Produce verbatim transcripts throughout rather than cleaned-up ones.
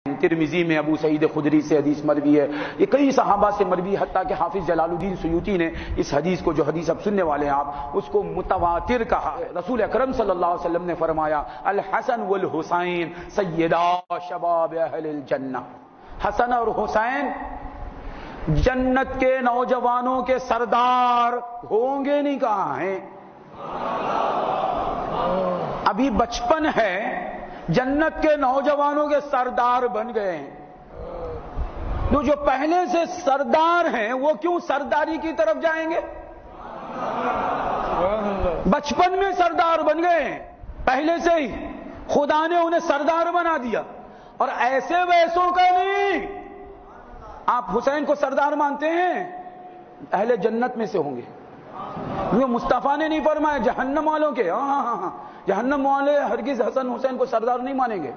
ترمذی میں ابو سعید خدری سے حدیث مروی ہے، یہ کئی صحابہ سے مروی، حتیٰ کہ حافظ جلال الدین سیوطی نے اس حدیث کو، جو حدیث اب سننے والے ہیں آپ، اس کو متواتر کہا۔ رسول اکرم صلی اللہ علیہ وسلم نے فرمایا الحسن والحسین سیدا شباب اہل الجنہ، حسن اور حسین جنت کے نوجوانوں کے سردار ہوں گے، نہیں کہا ہیں، ابھی بچپن ہے، جنت کے نوجوانوں کے سردار بن گئے ہیں۔ تو جو پہلے سے سردار ہیں وہ کیوں سرداری کی طرف جائیں گے؟ بچپن میں سردار بن گئے ہیں، پہلے سے ہی خدا نے انہیں سردار بنا دیا، اور ایسے ویسوں کا نہیں۔ آپ حسین کو سردار مانتے ہیں، اہل جنت میں سے ہوں گے۔ وہ مصطفیٰ نے نہیں فرمایا جہنم والوں کے، ہاں ہاں ہاں جہنم والے ہرگز حسن حسین کو سردار نہیں مانیں گے۔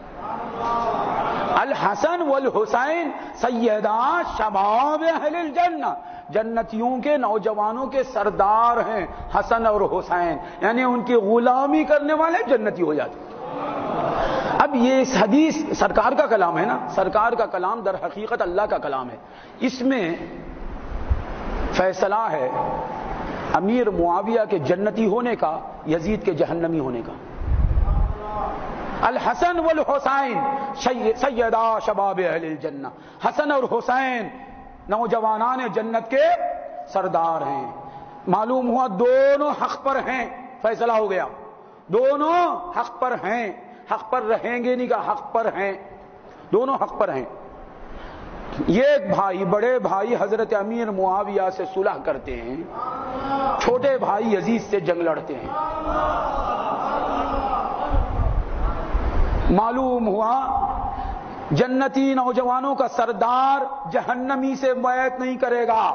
الحسن والحسین سیدا شباب اہل الجنہ، جنتیوں کے نوجوانوں کے سردار ہیں حسن اور حسین، یعنی ان کی غلامی کرنے والے جنتی ہو جاتے۔ اب یہ اس حدیث سرکار کا کلام ہے نا، سرکار کا کلام در حقیقت اللہ کا کلام ہے، اس میں فیصلہ ہے امیر معاویہ کے جنتی ہونے کا، یزید کے جہنمی ہونے کا۔ الحسن والحسین سیدا شباب اہل الجنہ، حسن اور حسین نوجوانان جنت کے سردار ہیں۔ معلوم ہوا دونوں حق پر ہیں، فیصلہ ہو گیا، دونوں حق پر ہیں، حق پر رہیں گے نہیں، کہا حق پر ہیں، دونوں حق پر ہیں۔ یہ ایک بھائی، بڑے بھائی حضرت امیر معاویہ سے صلح کرتے ہیں، چھوٹے بھائی یزید سے جنگ لڑتے ہیں۔ معلوم ہوا جنتی نوجوانوں کا سردار جہنمی سے بیعت نہیں کرے گا،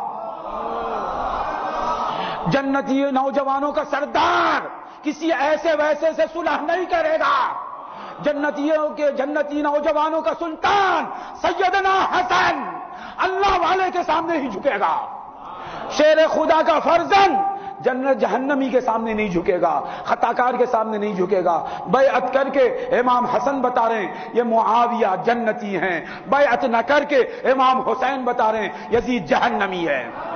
جنتی نوجوانوں کا سردار کسی ایسے ویسے سے صلح نہیں کرے گا، جنتیوں کے جنتی نوجوانوں کا سلطان سیدنا حسن اللہ والے کے سامنے ہی جھکے گا، شیر خدا کا فرزند جنت جہنمی کے سامنے نہیں جھکے گا، خطاکار کے سامنے نہیں جھکے گا۔ بیعت کر کے امام حسن بتا رہے ہیں یہ معاویہ جنتی ہیں، بیعت نہ کر کے امام حسین بتا رہے ہیں یزید جہنمی ہے۔